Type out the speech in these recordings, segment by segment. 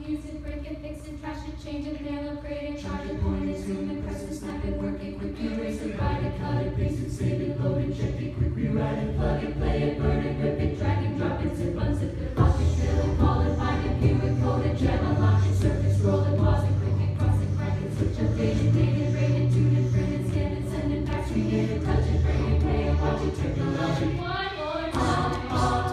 use it, break it, fix it, trash it, change it, nail it, grade it, charge it, point it, zoom it, press it, snap it, work it, quick erase it, write it, cut it, paste it, save it, load it, check it, quick rewrite it, plug it, play it, burn it, rip it, drag it, drop it, zip, unzip it, lock it, trail it, call it, find it, view it, code it, jam, unlock it, surface, scroll it, pause it, click it, cross it, crack it, switch it, page it, date it, rate it, tune it, print it, scan it, send it, fax, create it, touch it, bring it, pay it, watch it, technology. One more time.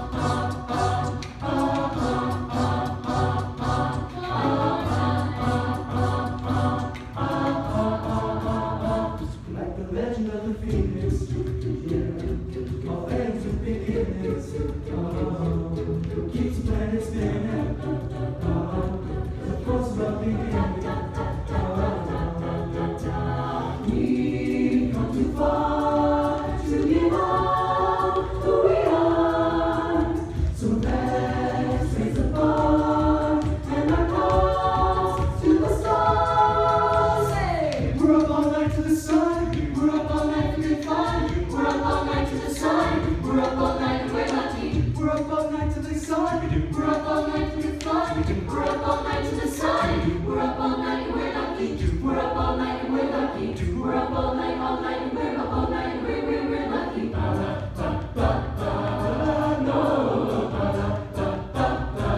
Like the legend of the Phoenix, yeah. All ends with beginnings. Keeps the planet spinning. The force of beginning. We come too far to give up who we are. So let's raise the bar and our calls to the stars. Hey, we're up all night to the sun. We're up all night for good fun. We're up all night to the sun. We're up all night and we're lucky. We're up all night to the sun. We're up all night for good fun. We're up all night to the sun. We're up all night and we're lucky. We're up all night and we're lucky. We're up all night and we're up all night and we're lucky. Ba da ba ba ba no. Ba da ba ba ba.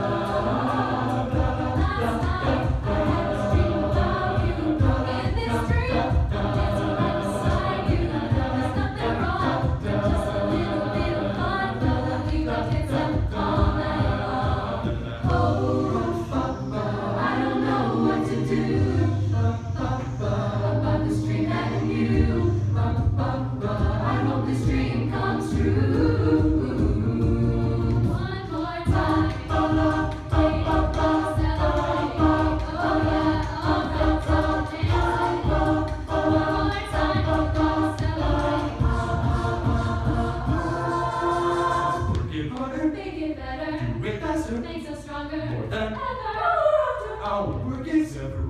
Last night I had a dream about you. In this dream, dancing right beside you. There's nothing wrong, just a little bit of fun. Know that we got kids up all night long. Oh, I don't know what to do about this dream that I knew. I hope this dream comes true. One more time. Make it better, Do it faster, makes us stronger, more than ever. our work is ever